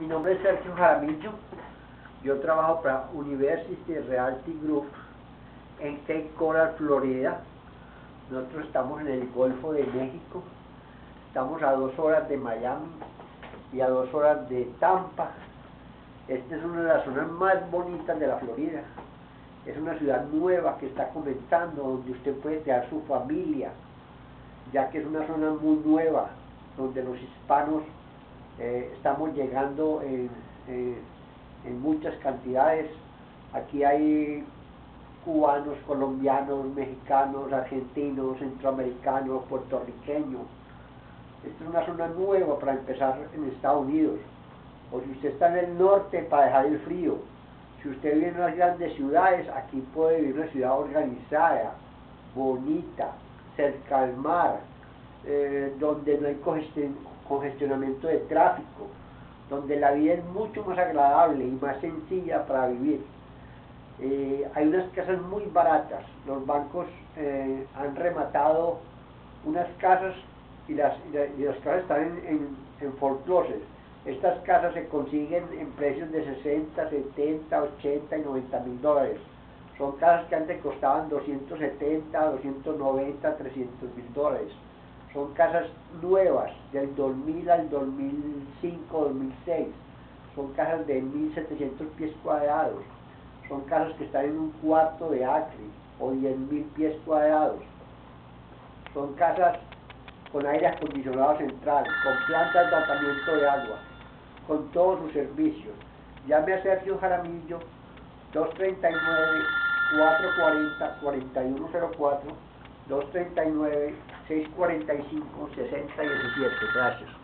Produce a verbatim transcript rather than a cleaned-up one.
Mi nombre es Sergio Jaramillo. Yo trabajo para University Realty Group en Cape Coral, Florida. Nosotros estamos en el Golfo de México. Estamos a dos horas de Miami y a dos horas de Tampa. Esta es una de las zonas más bonitas de la Florida. Es una ciudad nueva que está comenzando, donde usted puede crear su familia, ya que es una zona muy nueva, donde los hispanos eh, estamos llegando en, en, en muchas cantidades. Aquí hay cubanos, colombianos, mexicanos, argentinos, centroamericanos, puertorriqueños. Esta es una zona nueva para empezar en Estados Unidos. O si usted está en el norte, para dejar el frío. Si usted vive en las grandes ciudades, aquí puede vivir una ciudad organizada, bonita, cerca al mar, eh, donde no hay congestion, congestionamiento de tráfico, donde la vida es mucho más agradable y más sencilla para vivir. Eh, hay unas casas muy baratas. Los bancos eh, han rematado unas casas y las, y las, y las casas están en, en, en foreclosure. Estas casas se consiguen en precios de sesenta, setenta, ochenta y noventa mil dólares. Son casas que antes costaban doscientos setenta, doscientos noventa, trescientos mil dólares. Son casas nuevas, del dos mil al dos mil cinco, dos mil seis. Son casas de mil setecientos pies cuadrados. Son casas que están en un cuarto de acre o diez mil pies cuadrados. Son casas con aire acondicionado central, con planta de tratamiento de agua, con todos sus servicios. Llame a Sergio Jaramillo, dos tres nueve, cuatro cuatro cero, cuatro uno cero cuatro, dos tres nueve, seis cuatro cinco, seis cero uno siete. Gracias.